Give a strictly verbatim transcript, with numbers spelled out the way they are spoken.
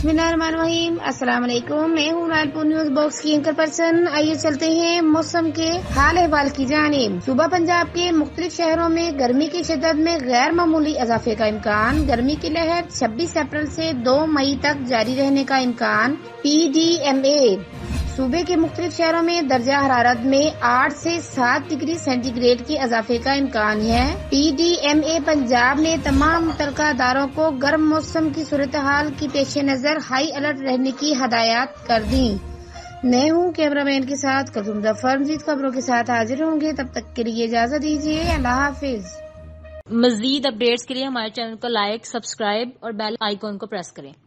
बिस्मिल्लाहिर्रहमानिर्रहीम। अस्सलाम वालेकुम। मैं हूँ रायपुर न्यूज बॉक्स की एंकर पर्सन। आइए चलते हैं मौसम के हाल अहवाल की जानिब। सुबह पंजाब के मुख्तलिफ शहरों में गर्मी की शिद्दत में गैर मामूली इजाफे का इम्कान। गर्मी की लहर छब्बीस अप्रैल से दो मई तक जारी रहने का इम्कान। पी डी एम ए सूबे के मुख्तलिफ शहरों में दर्जा हरारत में आठ से सात डिग्री सेंटीग्रेड के इजाफे का इम्कान है। P D M A Punjab ने तमाम मुतल्लिका अदारों को गर्म मौसम की सूरत हाल की पेश नजर हाई अलर्ट रहने की हदायत कर दी। मैं हूँ कैमरामैन के साथ कलसुम जफर। मज़ीद खबरों के साथ हाजिर होंगे, तब तक के लिए इजाजत दीजिए। अल्लाह हाफिज। मजीद अपडेट्स के लिए हमारे चैनल को लाइक, सब्सक्राइब और बेल आइकॉन को प्रेस करें।